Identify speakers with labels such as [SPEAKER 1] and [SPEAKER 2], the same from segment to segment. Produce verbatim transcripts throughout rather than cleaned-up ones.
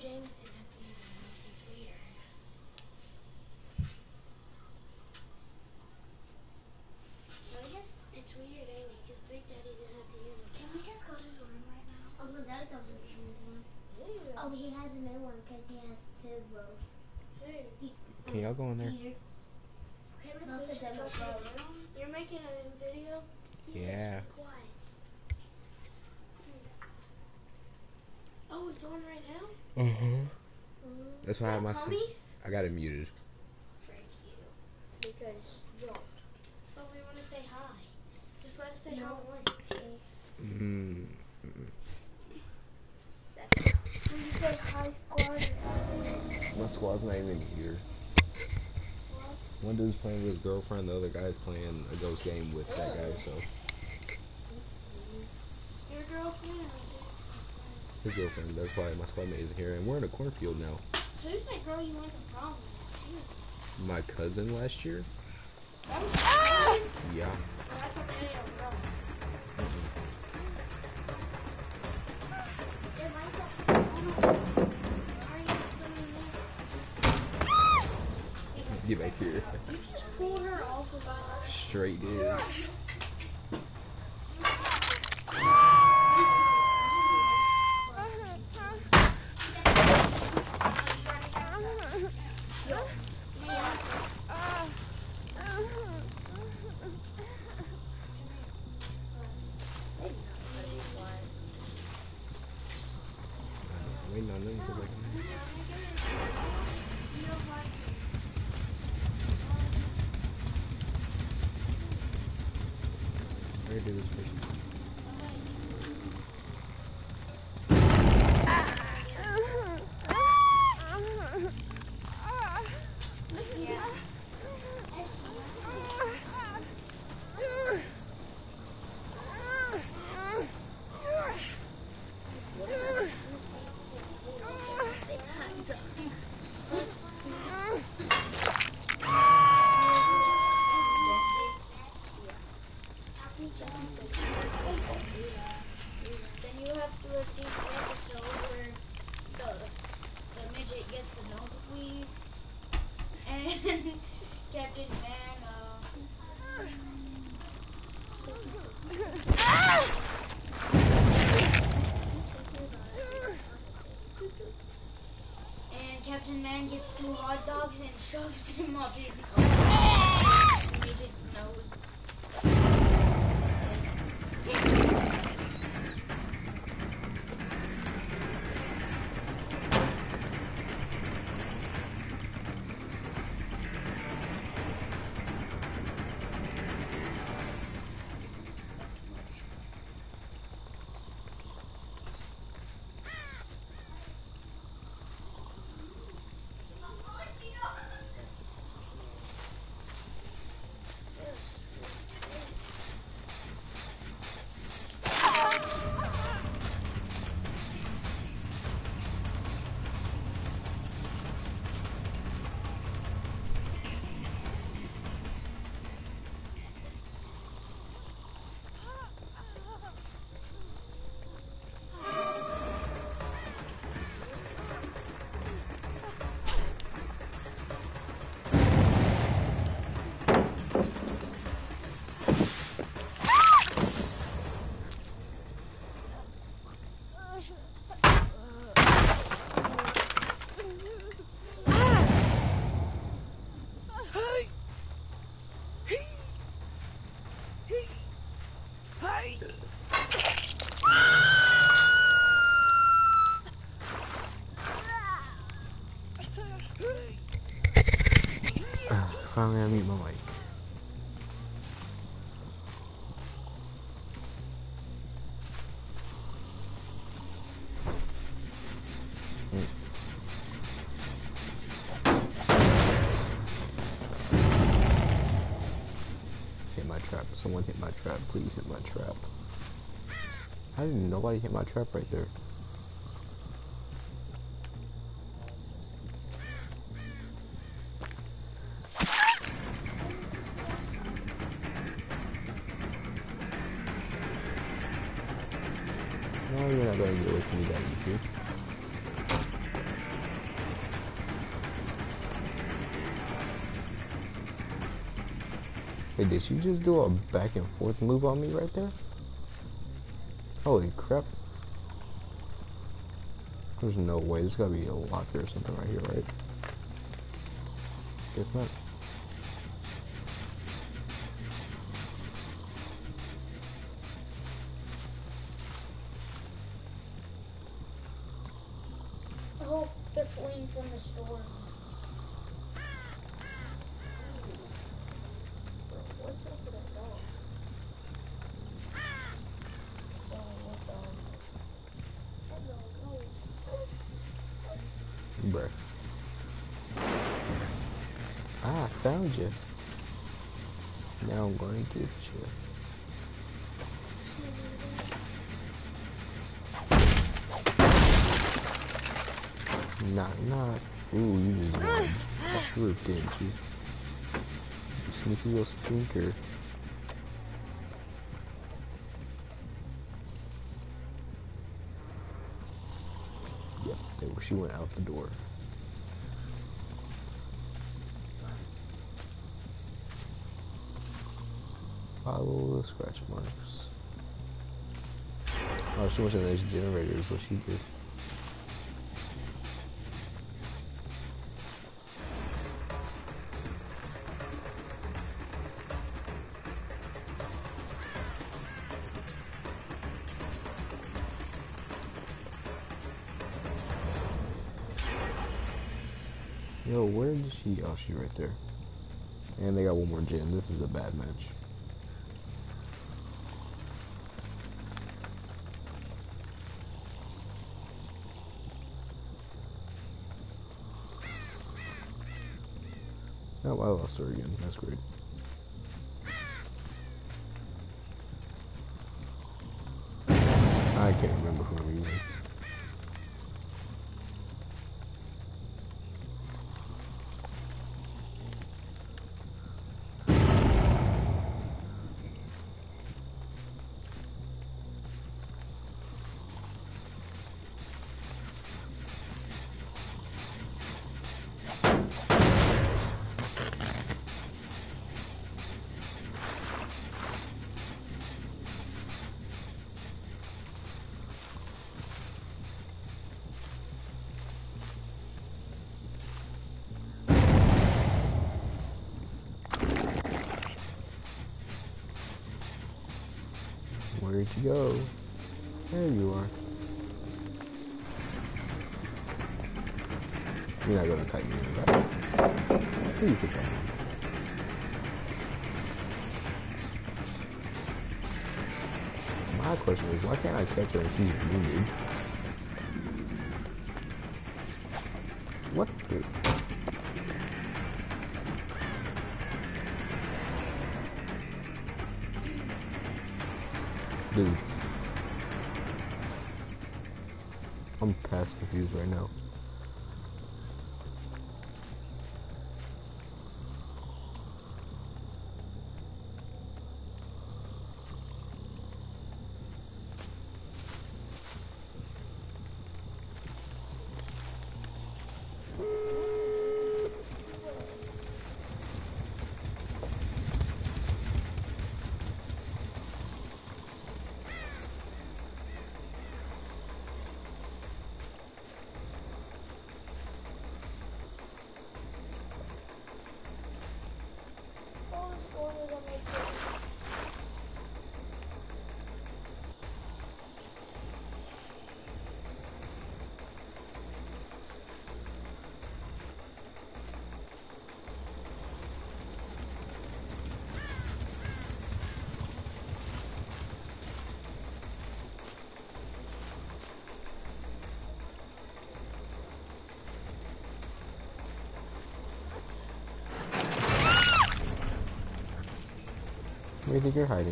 [SPEAKER 1] James didn't have to use them. It's weird. So I guess it's weird anyway, because Big Daddy didn't have to use them. Can we just go to his room right now?
[SPEAKER 2] Oh, no, Dad doesn't use one.
[SPEAKER 1] Yeah.
[SPEAKER 2] Oh, he has a new one because he has two rows.
[SPEAKER 3] Can y'all go in there?
[SPEAKER 1] Peter. Okay, we please just go to the room. You're making a video?
[SPEAKER 3] Yeah.
[SPEAKER 1] Quiet. Oh, it's on right now?
[SPEAKER 3] Uh-huh.
[SPEAKER 1] Mm.
[SPEAKER 3] That's why I have my phone. I got it muted.
[SPEAKER 1] Thank you. Because don't. But we want to say hi. Just let us say how it went.
[SPEAKER 3] Mm.
[SPEAKER 1] That's how. When you say hi, squad.
[SPEAKER 3] My squad's not even here.
[SPEAKER 1] What?
[SPEAKER 3] One dude's playing with his girlfriend, the other guy's playing a ghost game with that guy, so.
[SPEAKER 1] Your girlfriend?
[SPEAKER 3] His girlfriend, that's why my squadmate isn't here, and we're in a cornfield now.
[SPEAKER 1] Who's that girl you went to prom with?
[SPEAKER 3] My cousin last year?
[SPEAKER 1] That was ah!
[SPEAKER 3] Yeah.
[SPEAKER 1] Well, that's a very old girl.
[SPEAKER 3] Get back here.
[SPEAKER 1] You just pulled her off of us.
[SPEAKER 3] Straight did. Waiting on them to like where did this person?
[SPEAKER 1] Then you have to receive the episode where the the midget gets the nosebleed and Captain Man uh and Captain Man gets two hot dogs and shoves him up his nose. The midget's nose.
[SPEAKER 3] Finally, I mute my mic. Hit my trap. Someone hit my trap. Please hit my trap. How did nobody hit my trap right there? No, you're not going to get away from me that easy. Hey, did she just do a back and forth move on me right there? Holy crap. There's no way. There's gotta be a locker or something right here, right? Guess not.
[SPEAKER 1] I hope they're fleeing from the store. Bro, what's up with that dog? Oh, what dog? That dog,
[SPEAKER 3] Bruh. Ah, I found you. Now I'm going to get you. Knock, knock. Ooh, you just got swooped, didn't you? You sneaky little stinker. Yep, there she went out the door. Follow the scratch marks. Oh, she went to those generators, what she did. Yo, where did she? Oh, she's right there. And they got one more gen. This is a bad match. Oh, I lost her again. That's great. I can't remember for a reason. Where'd you go? There you are. You're not gonna kite me in the back. Who you think I am? My question is, why can't I catch her if she's wounded? What the? Dude. I'm past confused right now. Where do you think you're hiding?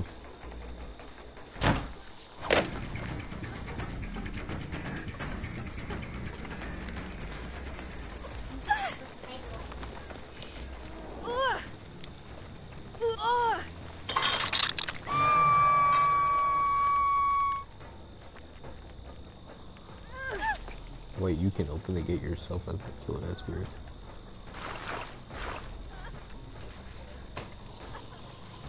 [SPEAKER 3] Wait, you can open the gate yourself as a killer, that's weird.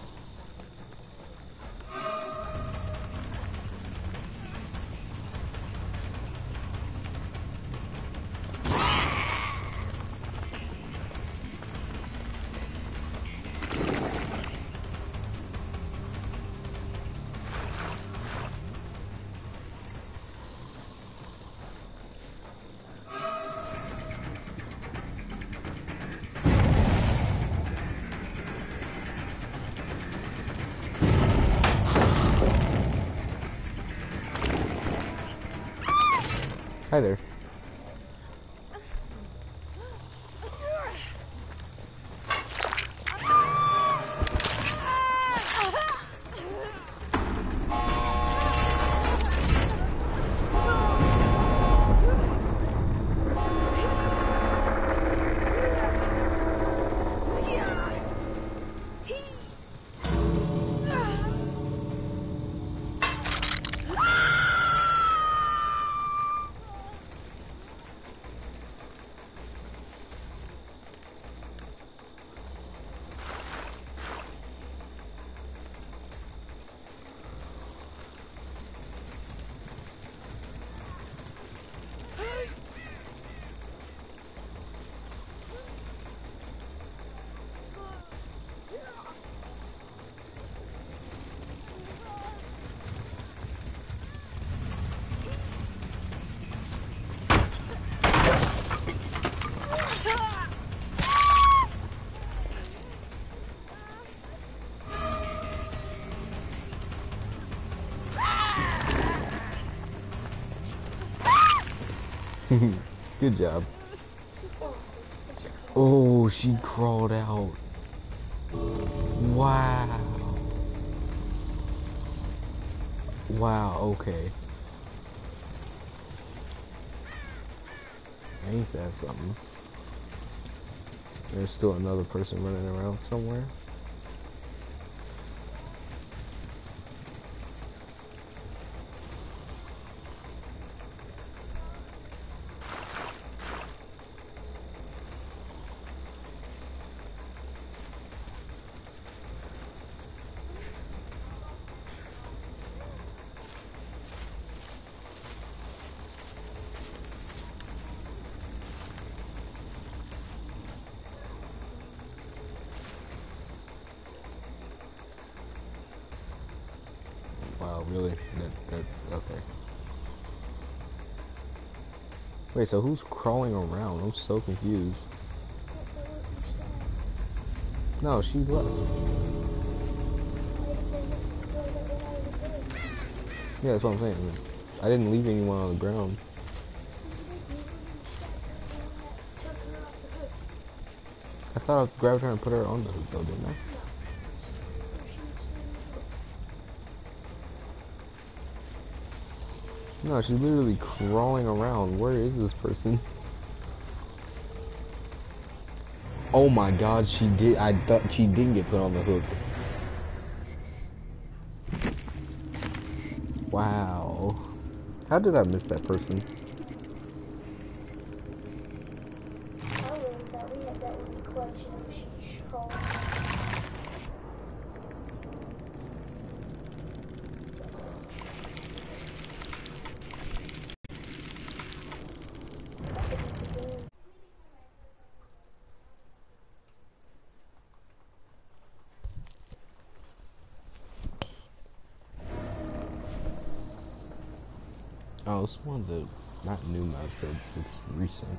[SPEAKER 3] Hi there. Good job. Oh, she crawled out. Wow. Wow, okay. Ain't that something? There's still another person running around somewhere. Wow, really? That, that's okay. Wait, so who's crawling around? I'm so confused. No, she left. Yeah, that's what I'm saying. I didn't leave anyone on the ground. I thought I grabbed her and put her on the hook though, didn't I? No, she's literally crawling around. Where is this person? Oh my god, she did. I thought she didn't get put on the hook. Wow. How did I miss that person?
[SPEAKER 2] I really thought we had that one clutch and she called.
[SPEAKER 3] Oh, it's one of the, not new maps, but it's recent.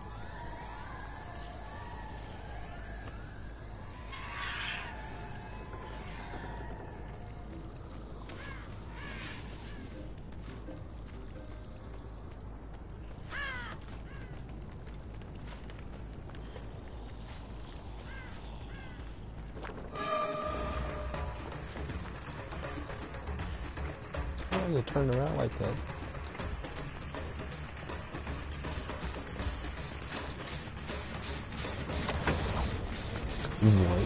[SPEAKER 3] Why you turn around like that? What?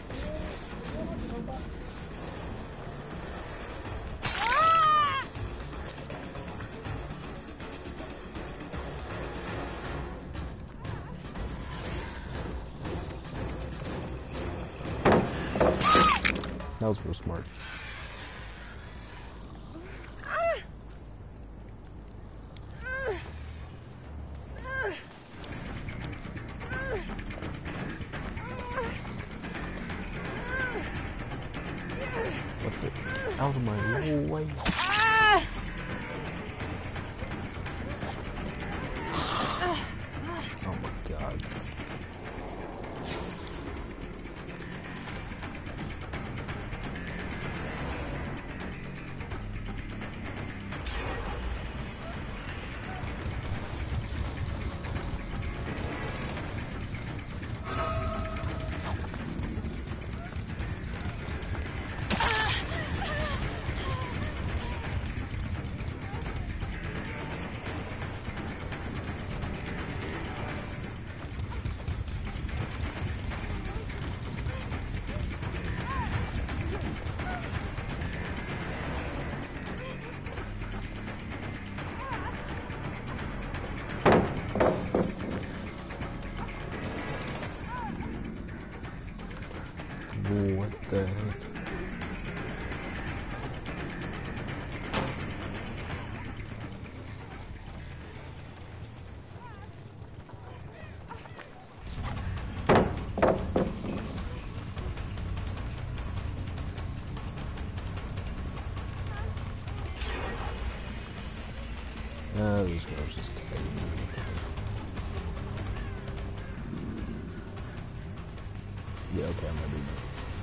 [SPEAKER 3] That was real smart. Out of my little way. Oh my god. Uh, this girl's just kidding. Yeah, okay, I'm gonna do that.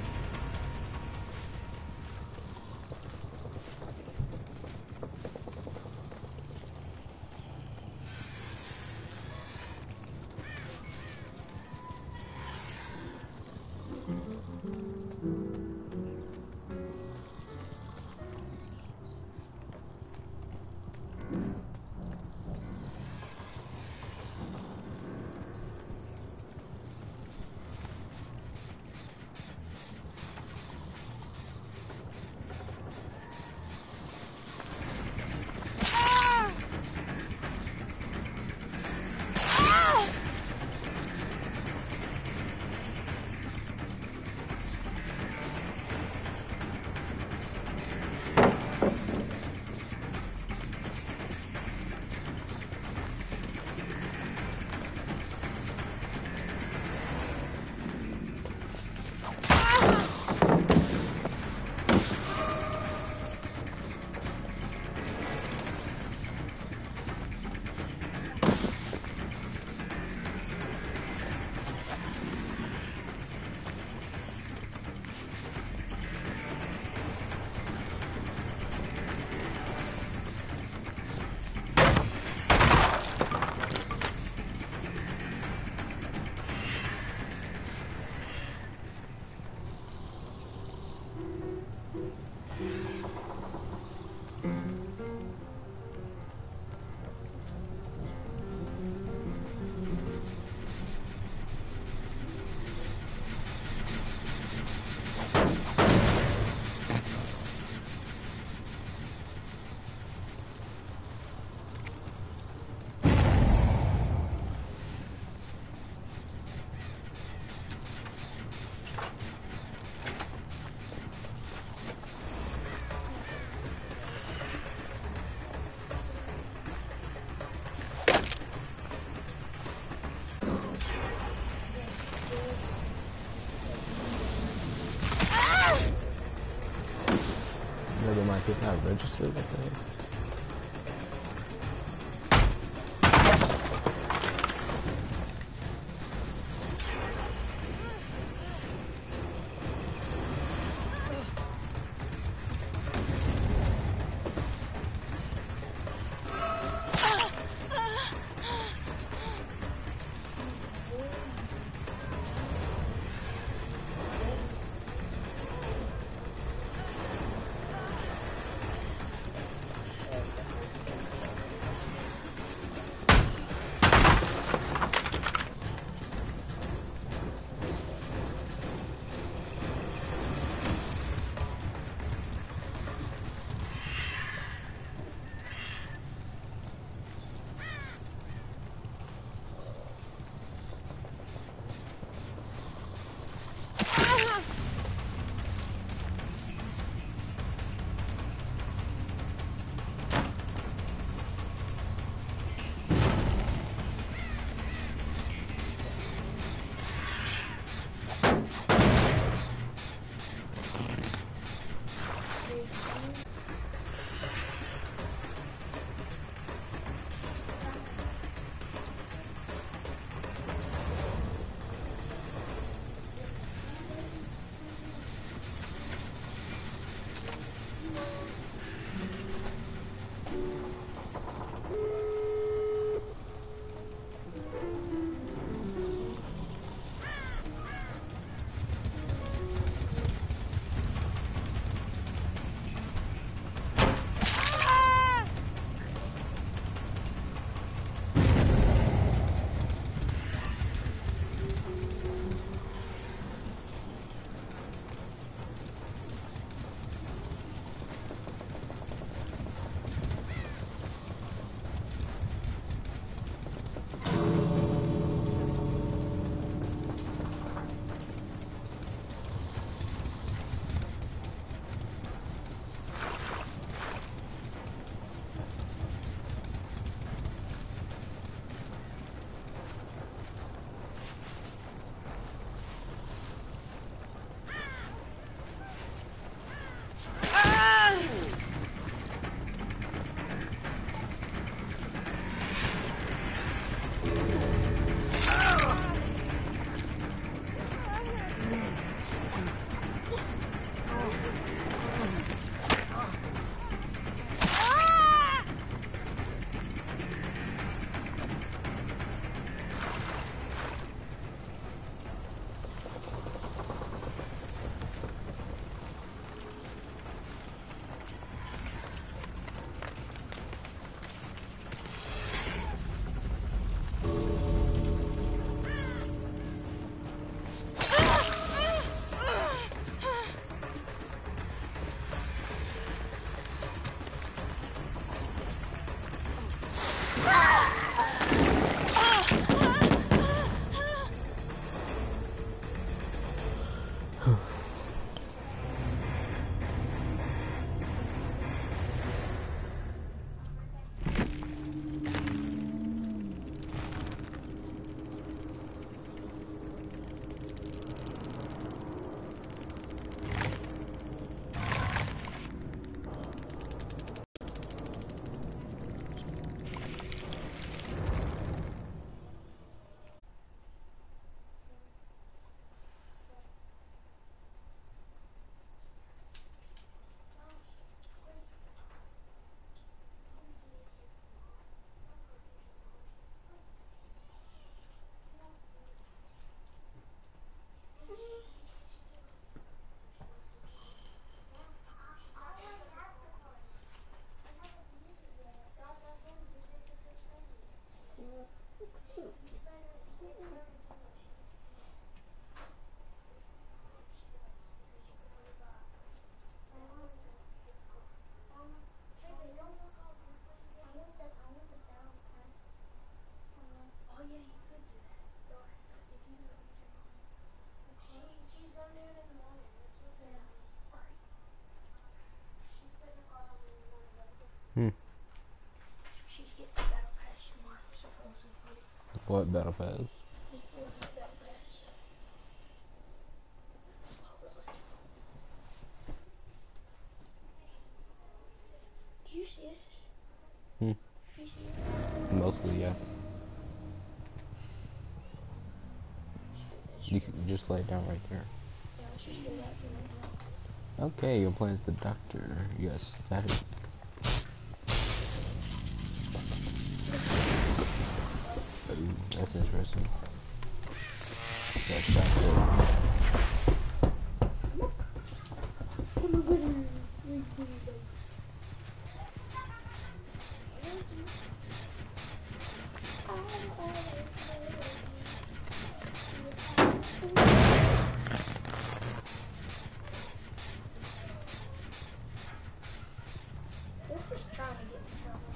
[SPEAKER 3] Maybe my kid's not registered with that.
[SPEAKER 1] Oh yeah, you could do that. If you do it with your mom. She, she's gonna do it in the morning. That's what they're doing. Alright. She's putting a card on me in the morning, but
[SPEAKER 3] Hmm.
[SPEAKER 1] she's getting the battle pass tomorrow, supposedly.
[SPEAKER 3] What battle pass?
[SPEAKER 1] The Fortnite battle pass. Do you see this?
[SPEAKER 3] Hmm.
[SPEAKER 1] Do you see it?
[SPEAKER 3] Mostly, yeah. You can just lay down right there.
[SPEAKER 1] Yeah, let's just do that for right now.
[SPEAKER 3] Okay, your plan is the doctor. Yes, that is. Ooh, that's interesting. That shot there.
[SPEAKER 1] They're just trying to get in trouble.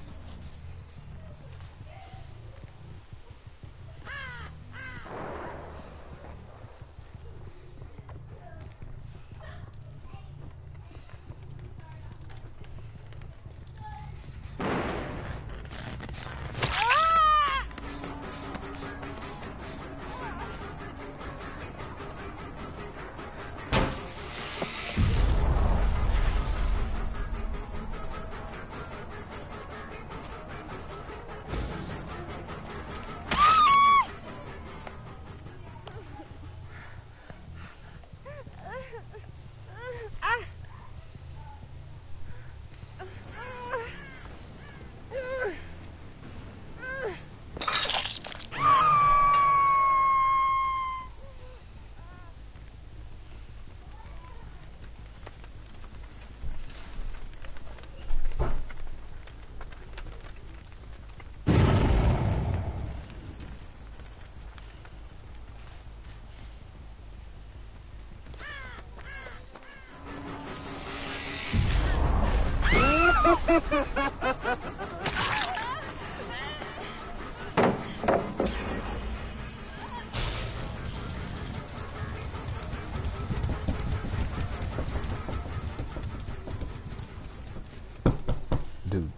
[SPEAKER 3] Dude.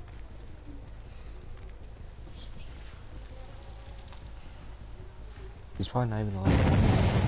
[SPEAKER 3] He's probably not even alive.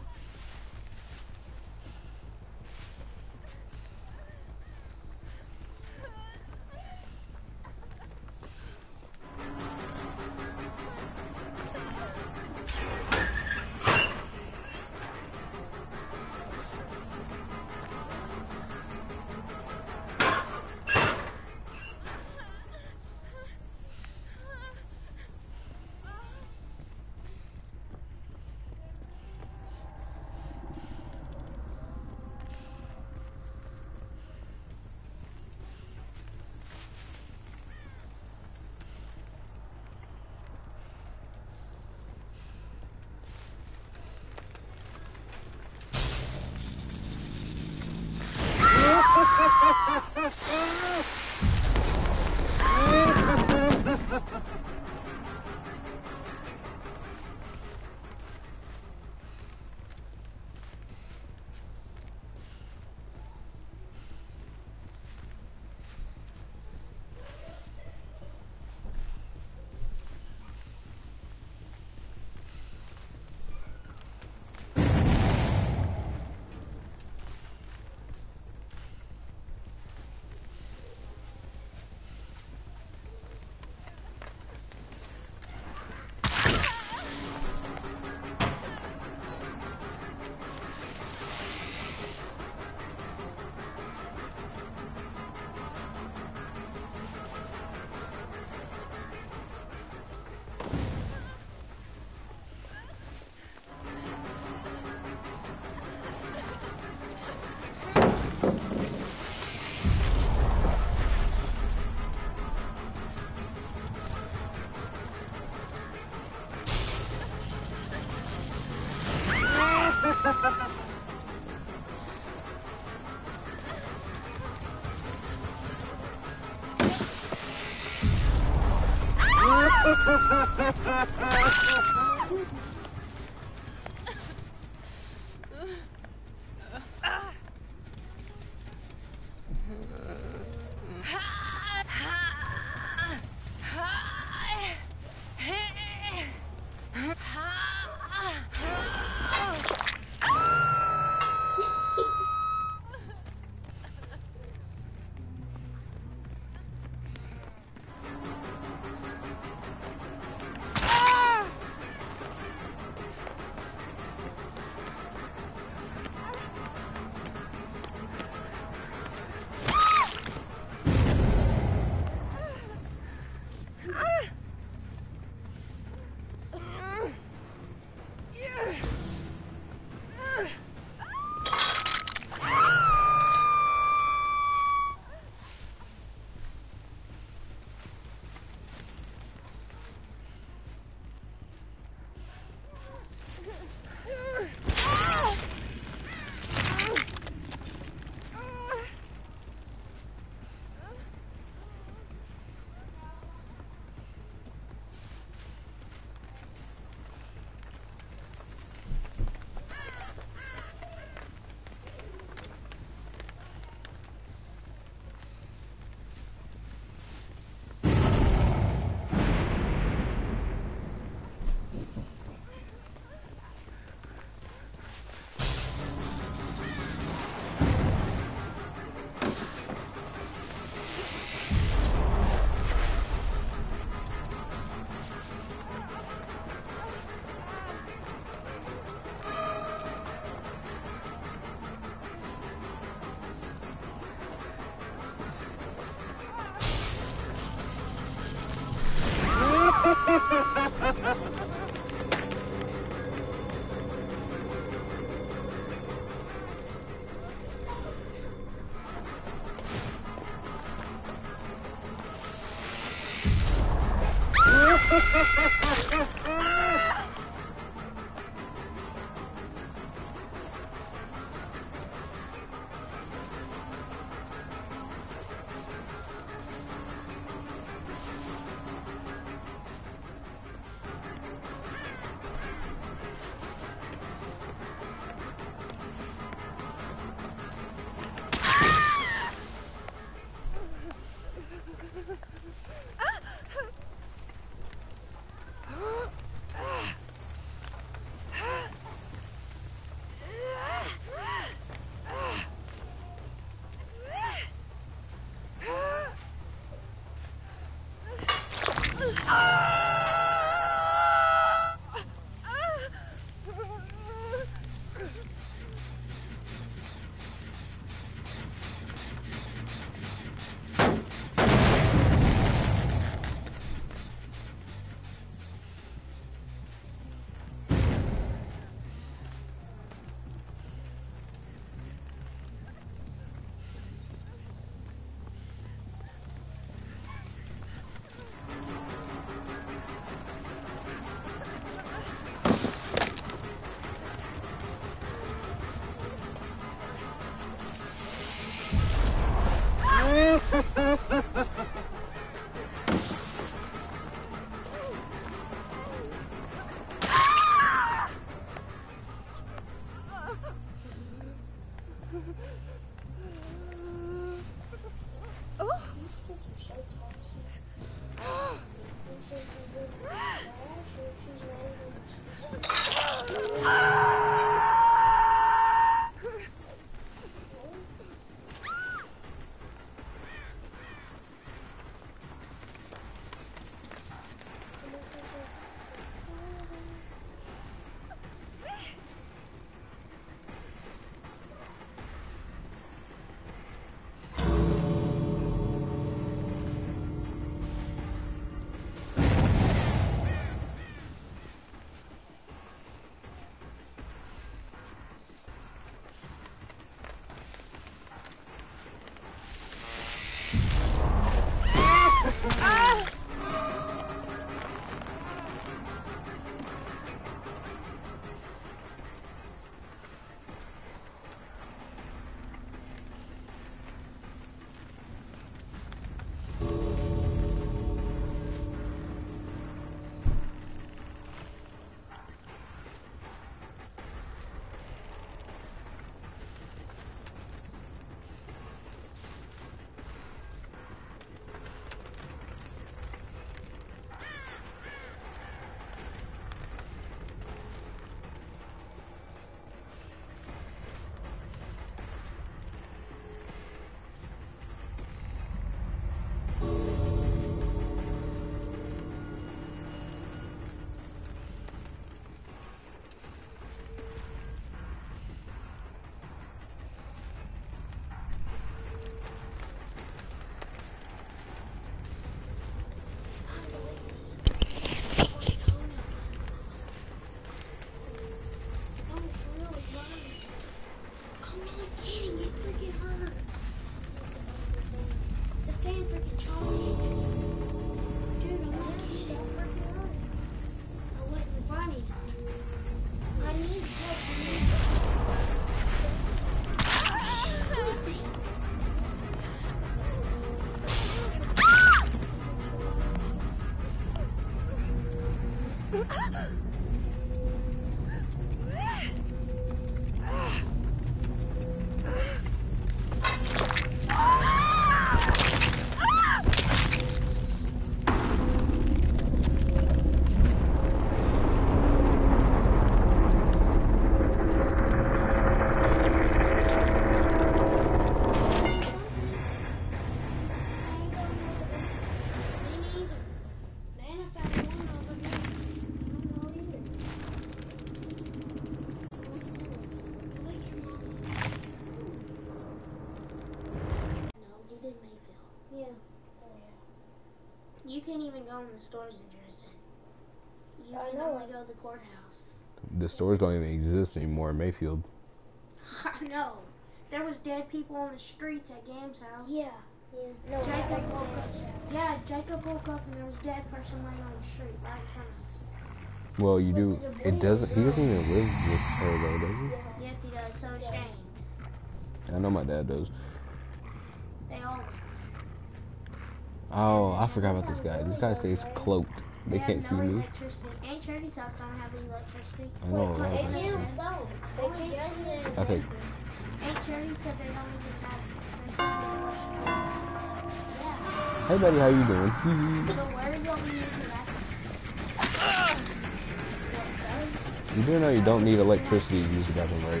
[SPEAKER 2] You can't even go in the stores in Dresden. You
[SPEAKER 1] I
[SPEAKER 2] can
[SPEAKER 1] know.
[SPEAKER 2] only go to the courthouse.
[SPEAKER 3] The stores don't even exist anymore in Mayfield.
[SPEAKER 2] I know. There was dead people on the streets at Gam's house.
[SPEAKER 1] Yeah. Yeah. No,
[SPEAKER 2] Jacob
[SPEAKER 1] not
[SPEAKER 2] woke
[SPEAKER 1] like
[SPEAKER 2] up.
[SPEAKER 1] that.
[SPEAKER 2] Yeah, Jacob woke up and there was a dead person laying on the street right in front of us.
[SPEAKER 3] Well, you do.
[SPEAKER 1] Was it a boy
[SPEAKER 3] It
[SPEAKER 1] or
[SPEAKER 3] doesn't.
[SPEAKER 1] a
[SPEAKER 3] He
[SPEAKER 1] girl?
[SPEAKER 3] doesn't even live with her though, does he?
[SPEAKER 1] Yeah.
[SPEAKER 2] Yes, he does. So does
[SPEAKER 1] Yeah.
[SPEAKER 2] James.
[SPEAKER 3] I know my dad does.
[SPEAKER 2] They all live
[SPEAKER 3] Oh, I forgot about this guy. This guy stays cloaked. They
[SPEAKER 2] They
[SPEAKER 3] can't
[SPEAKER 2] have
[SPEAKER 3] see
[SPEAKER 2] no
[SPEAKER 3] me.
[SPEAKER 2] electricity. Aunt Charity's house don't have electricity.
[SPEAKER 3] I know a lot
[SPEAKER 1] They
[SPEAKER 3] of
[SPEAKER 1] can't
[SPEAKER 3] this.
[SPEAKER 1] stone. They
[SPEAKER 2] Only
[SPEAKER 1] can't
[SPEAKER 2] Jackson
[SPEAKER 1] see
[SPEAKER 2] and
[SPEAKER 3] Okay.
[SPEAKER 1] anything.
[SPEAKER 2] Aunt Charity said they don't even have they can't even wash the clothes. Yeah.
[SPEAKER 3] Hey, buddy, how you doing?
[SPEAKER 2] So where do you want me to use the bathroom?
[SPEAKER 3] You do know you don't need electricity to use the bathroom, right?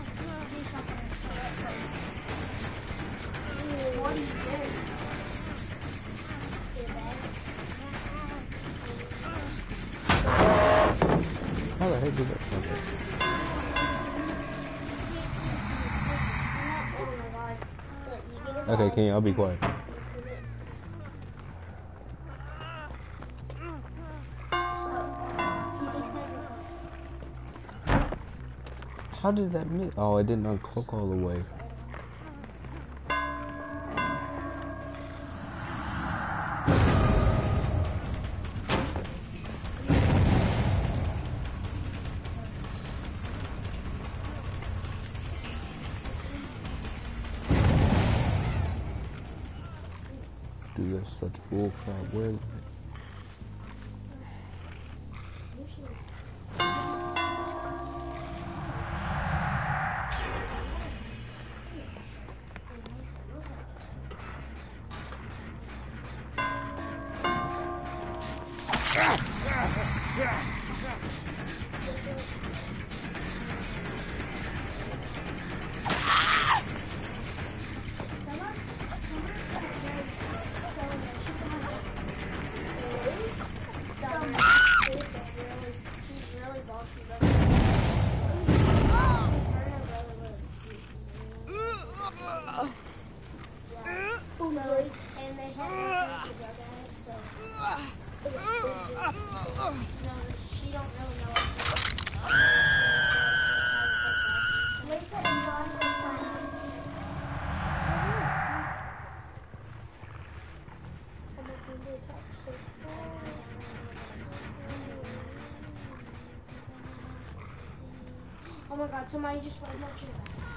[SPEAKER 2] What do you do?
[SPEAKER 3] How the heck did that sound? Okay, can y'all be quiet? How did that miss? Oh, it didn't uncloak all the way. Dude, that's such bullcrap. Where?
[SPEAKER 2] Oh my god, somebody just went my chair.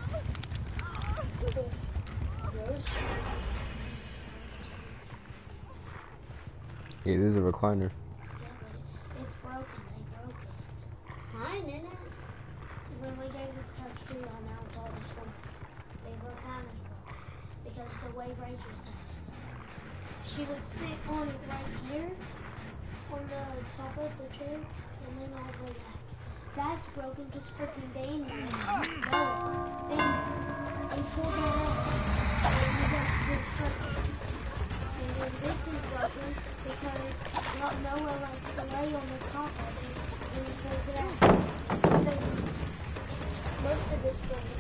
[SPEAKER 3] It is a recliner.
[SPEAKER 2] Yeah, but it's broken. They broke it.
[SPEAKER 1] Mine, isn't it?
[SPEAKER 2] When we gave this couch to y'all, now it's all destroyed. They recliners broken. Because the way Rachel said it. She would sit on it right here, on the top of the chair, and then all the way back. That's broken because freaking Damien. No, Damien. They pulled that out. And he got this broken. And then this is broken because not nowhere likes to lay on the top of it. And he pulls it out. So most of it's broken.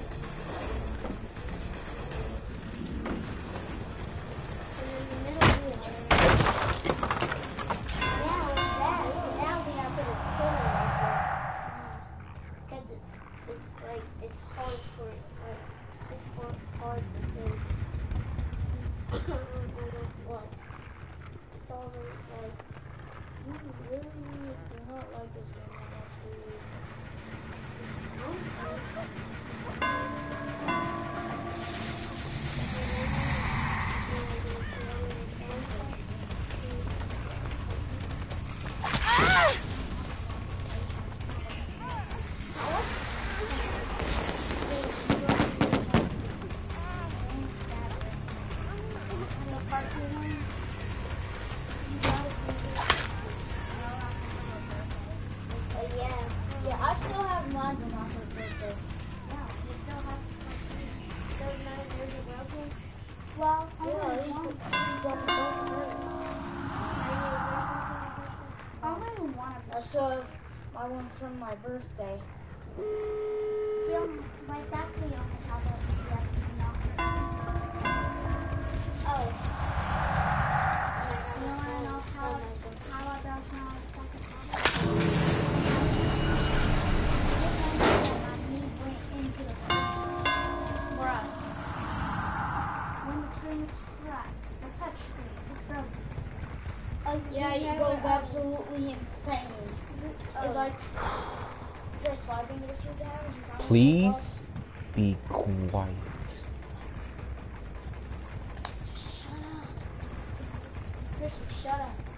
[SPEAKER 2] And then the middle of the chair.
[SPEAKER 1] Now, that, now we have to put a pillow right there. Because it's, it's like, it's hard for, like, it's hard, hard to see. What? It's all like, you really do not like this game that much, do you? so my one from my birthday.
[SPEAKER 2] Film, like that's the only tablet that's not. Oh. You wanna know how how I broke my second tablet? My knee went into the screen.
[SPEAKER 1] Bruh.
[SPEAKER 2] When the screen was cracked, the touch screen was broken. Oh,
[SPEAKER 1] Yeah,
[SPEAKER 2] you
[SPEAKER 1] he
[SPEAKER 2] never-
[SPEAKER 1] goes absolutely insane.
[SPEAKER 2] Oh.
[SPEAKER 1] It's like just swiping it a few times. you finally
[SPEAKER 3] Please
[SPEAKER 1] wake up.
[SPEAKER 3] be quiet.
[SPEAKER 2] Shut up. Chris, shut up.